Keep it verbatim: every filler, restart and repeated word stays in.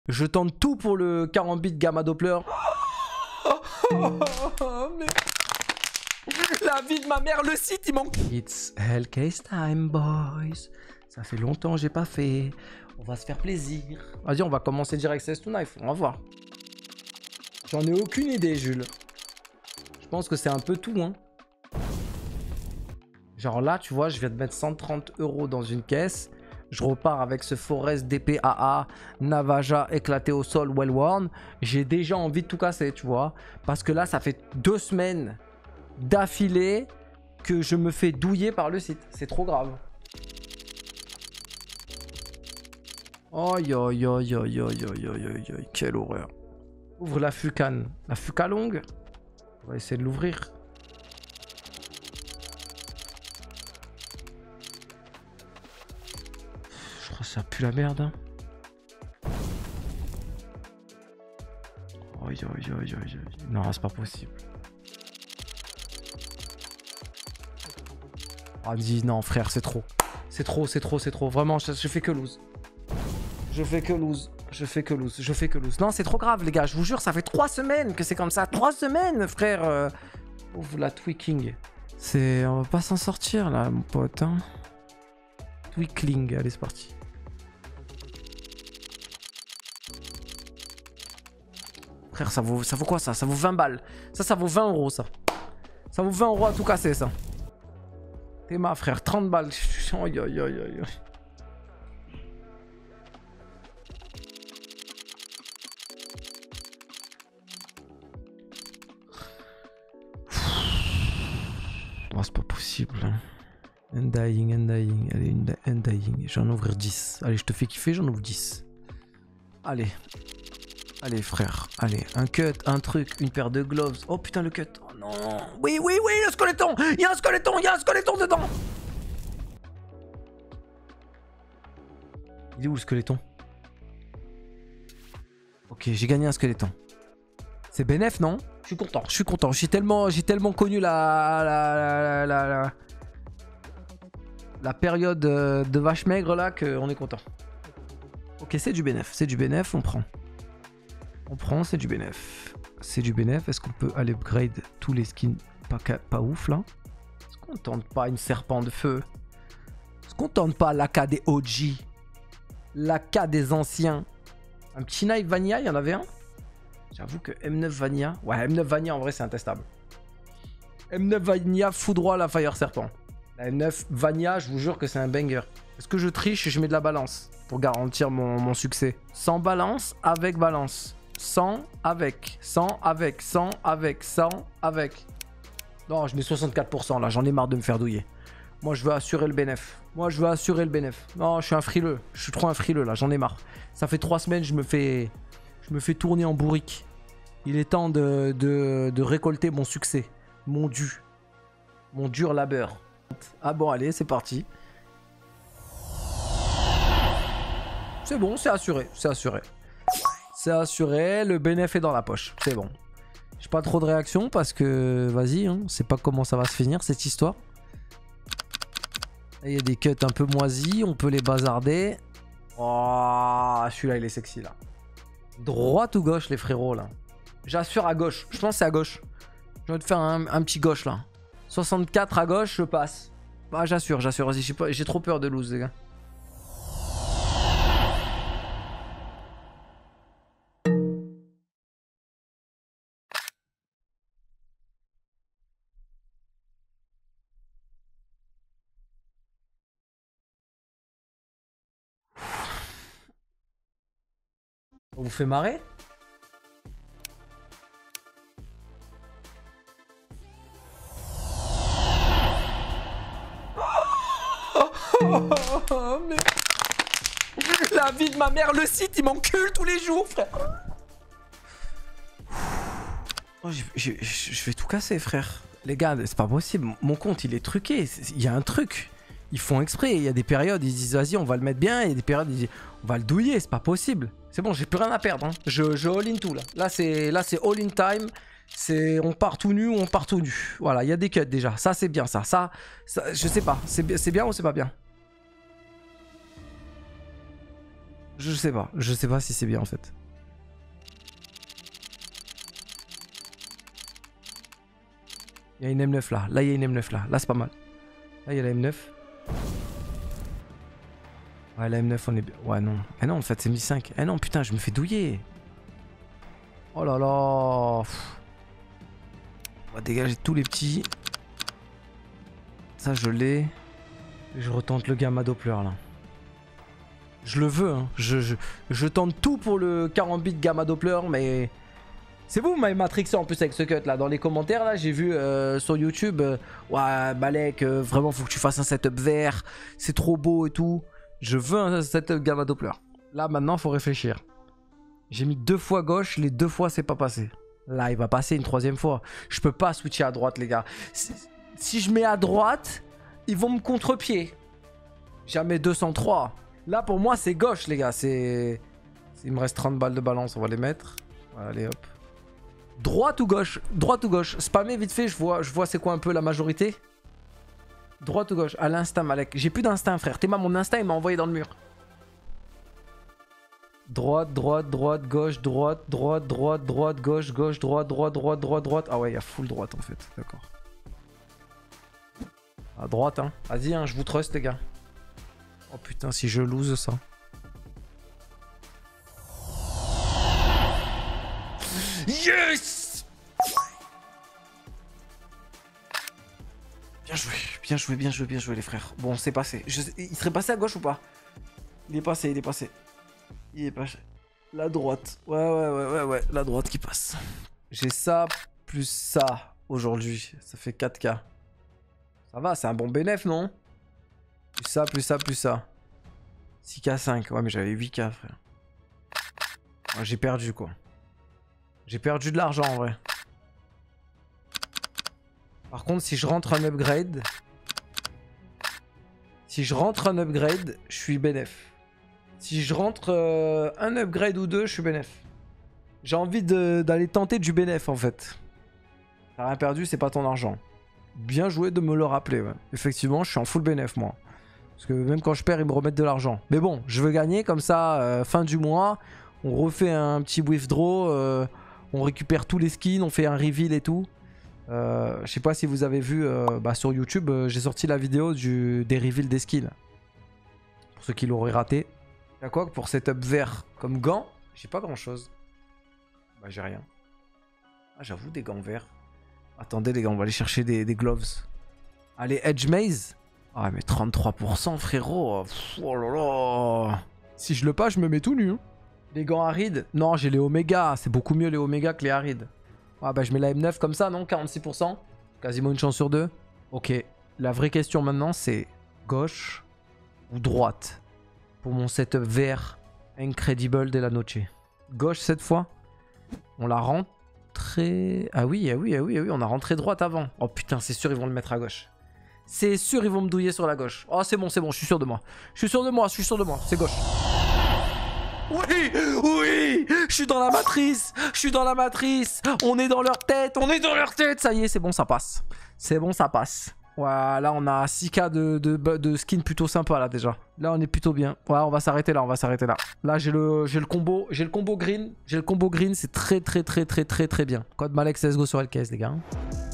Je tente tout pour le quarante bits gamma Doppler. Mais... La vie de ma mère, le site il manque. It's Hellcase time, boys. Ça fait longtemps que j'ai pas fait. On va se faire plaisir. Vas-y, on va commencer direct C S deux Knife. On va voir. J'en ai aucune idée, Jules. Je pense que c'est un peu tout, hein. Genre là, tu vois, je viens de mettre cent trente euros dans une caisse. Je repars avec ce Forest D P A A Navaja éclaté au sol, well worn. J'ai déjà envie de tout casser, tu vois. Parce que là, ça fait deux semaines d'affilée que je me fais douiller par le site. C'est trop grave. Aïe, aïe, aïe, aïe, aïe, aïe, aïe, aïe, aïe, quelle horreur. Ouvre la fucane. La fuca longue. On va essayer de l'ouvrir. Je crois que ça pue la merde. Hein. Aïe, aïe, aïe, aïe, aïe. Non, c'est pas possible. Ah, dis non, frère, c'est trop. C'est trop, c'est trop, c'est trop. Vraiment, je, je fais que lose. Je fais que lose. Je fais que lose. Je fais que lose. Non, c'est trop grave, les gars. Je vous jure, ça fait trois semaines que c'est comme ça. Trois semaines, frère. Euh... Ouvre la tweaking. C'est... On va pas s'en sortir, là, mon pote. Hein. Tweakling. Allez, c'est parti. Frère, ça vaut, ça vaut quoi, ça? Ça vaut vingt balles. Ça, ça vaut vingt euros, ça. Ça vaut vingt euros à tout casser, ça. T'es ma frère, trente balles. Aïe, aïe, aïe, aïe. Oh, c'est pas possible. Hein. Undying, undying. Allez, undying. J'en ouvre dix. Allez, je te fais kiffer, j'en ouvre dix. Allez. Allez, frère. Allez, un cut, un truc, une paire de gloves. Oh putain, le cut. Oh non. Oui, oui, oui, le squeletton. Il y a un squeletton, il y a un squeletton dedans. Il est où le squeletton? Ok, j'ai gagné un squeletton. C'est bénef, non? Je suis content, je suis content. J'ai tellement, j'ai tellement connu la la, la, la, la, la période de vache maigre là qu'on est content. Ok, c'est du bénef, c'est du bénef, on prend. On prend, c'est du bénef. C'est du bénef. Est-ce qu'on peut aller upgrade tous les skins pas, pas ouf là? Est-ce qu'on tente pas une serpent de feu? Est-ce qu'on tente pas l'A K des O G? L'A K des anciens? Un petit knife vanilla, il y en avait un? J'avoue que M neuf vanilla... Ouais, M neuf vanilla en vrai c'est intestable. M neuf vanilla foudroie la fire serpent. La M neuf vanilla, je vous jure que c'est un banger. Est-ce que je triche et je mets de la balance pour garantir mon, mon succès? Sans balance, avec balance. Sans, avec, sans, avec, sans, avec, sans, avec. Non, je mets soixante-quatre pour cent là, j'en ai marre de me faire douiller. Moi, je veux assurer le bénéf. Moi, je veux assurer le bénéf. Non, je suis un frileux. Je suis trop un frileux là, j'en ai marre. Ça fait trois semaines, je me fais, je me fais tourner en bourrique. Il est temps de, de, de récolter mon succès, mon dû, mon dur labeur. Ah bon, allez, c'est parti. C'est bon, c'est assuré, c'est assuré. C'est assuré, le bénéf est dans la poche, c'est bon. J'ai pas trop de réaction parce que, vas-y, hein, on sait pas comment ça va se finir cette histoire. Il y a des cuts un peu moisis, on peut les bazarder. Oh, celui-là il est sexy là. Droite ou gauche les frérots là? J'assure à gauche, je pense que c'est à gauche. Je vais te faire un, un petit gauche là. soixante-quatre à gauche, je passe. Bah j'assure, j'assure, vas-y, j'ai trop peur de lose les gars. On vous fait marrer? Oh, mais... La vie de ma mère, le site il m'encule tous les jours, frère. Oh, je, je, je vais tout casser, frère. Les gars, c'est pas possible. Mon compte il est truqué. Il y a un truc. Ils font exprès. Il y a des périodes, ils disent vas-y, on va le mettre bien. Il y a des périodes, ils disent on va le douiller. C'est pas possible. C'est bon, j'ai plus rien à perdre. Hein. Je, je all in tout là. Là, c'est all in time. C'est on part tout nu ou on part tout nu. Voilà, il y a des cuts déjà. Ça, c'est bien ça. Ça, ça je sais pas. C'est bien ou c'est pas bien? Je sais pas. Je sais pas si c'est bien en fait. Il y a une M neuf là. Là, il y a une M neuf là. Là, c'est pas mal. Là, il y a la M neuf. Ouais, la M neuf, on est bien. Ouais, non. Eh non, en fait, c'est mille cinq. Eh non, putain, je me fais douiller. Oh là là. Pff. On va dégager tous les petits. Ça, je l'ai. Je retente le gamma Doppler là. Je le veux, hein. Je, je, je tente tout pour le quarante bits gamma Doppler, mais... C'est vous, vous m'avez matrixé en plus avec ce cut là. Dans les commentaires là, j'ai vu euh, sur YouTube, euh, ouais, Malek, euh, vraiment, faut que tu fasses un setup vert. C'est trop beau et tout. Je veux un setup gamma Doppler. Là, maintenant, faut réfléchir. J'ai mis deux fois gauche, les deux fois, c'est pas passé. Là, il va passer une troisième fois. Je peux pas switcher à droite, les gars. Si, si je mets à droite, ils vont me contre-pied. Jamais deux cent trois. Là, pour moi, c'est gauche, les gars. C'est... Il me reste trente balles de balance, on va les mettre. Voilà, allez, hop. Droite ou gauche? Droite ou gauche? Spammer vite fait, je vois, je vois c'est quoi un peu la majorité. Droite ou gauche? À l'instinct, Malek. J'ai plus d'instinct, frère. Théma, mon instinct, il m'a envoyé dans le mur. Droite, droite, droite, gauche, droite, droite, droite, droite, gauche, gauche, droite, droite, droite, droite, droite. Ah ouais, il y a full droite en fait. D'accord. À droite, hein. Vas-y, hein, je vous trust, les gars. Oh putain, si je lose ça. Yes! Bien joué, bien joué, bien joué, bien joué les frères. Bon, c'est passé. Je... Il serait passé à gauche ou pas? Il est passé, il est passé. Il est passé. La droite. Ouais, ouais, ouais, ouais, ouais. La droite qui passe. J'ai ça plus ça aujourd'hui. Ça fait quatre K. Ça va, c'est un bon bénéf, non? Plus ça, plus ça, plus ça. six K cinq. Ouais, mais j'avais huit K, frère. Ouais, j'ai perdu, quoi. J'ai perdu de l'argent, en vrai. Par contre, si je rentre un upgrade... Si je rentre un upgrade, je suis bénéf. Si je rentre euh, un upgrade ou deux, je suis bénéf. J'ai envie d'aller tenter du bénéf, en fait. T'as rien perdu, c'est pas ton argent. Bien joué de me le rappeler, ouais. Effectivement, je suis en full bénéf, moi. Parce que même quand je perds, ils me remettent de l'argent. Mais bon, je veux gagner, comme ça, euh, fin du mois, on refait un petit withdraw, euh, on récupère tous les skins, on fait un reveal et tout. Euh, je sais pas si vous avez vu euh, bah, sur YouTube, euh, j'ai sorti la vidéo du, des reveals des skins. Pour ceux qui l'auraient raté. Y'a quoi que pour setup vert comme gants, j'ai pas grand chose. Bah j'ai rien. Ah j'avoue des gants verts. Attendez les gars, on va aller chercher des, des gloves. Allez, Edge Maze. Ah mais trente-trois pour cent frérot. Pff, oh là là. Si je le pas, je me mets tout nu. Hein. Les gants arides. Non, j'ai les Omega. C'est beaucoup mieux les Omega que les arides. Ah bah je mets la M neuf comme ça, non? quarante-six pour cent. Quasiment une chance sur deux. Ok. La vraie question maintenant, c'est gauche ou droite pour mon setup vert Incredible de la Noche. Gauche cette fois. On l'a rentré... Ah oui, ah oui, ah oui, ah oui, on a rentré droite avant. Oh putain, c'est sûr ils vont le mettre à gauche. C'est sûr ils vont me douiller sur la gauche. Oh c'est bon, c'est bon, je suis sûr de moi. Je suis sûr de moi, je suis sûr de moi. C'est gauche. Oui, oui, je suis dans la matrice. Je suis dans la matrice. On est dans leur tête, on est dans leur tête. Ça y est, c'est bon, ça passe. C'est bon, ça passe. Voilà, on a six K de, de, de skin plutôt sympa là déjà. Là on est plutôt bien. Ouais, on va s'arrêter là, on va s'arrêter là. Là j'ai le, j'ai le combo, j'ai le combo green. J'ai le combo green, c'est très très très très très très bien. Code Malek C S G O sur L K S les gars.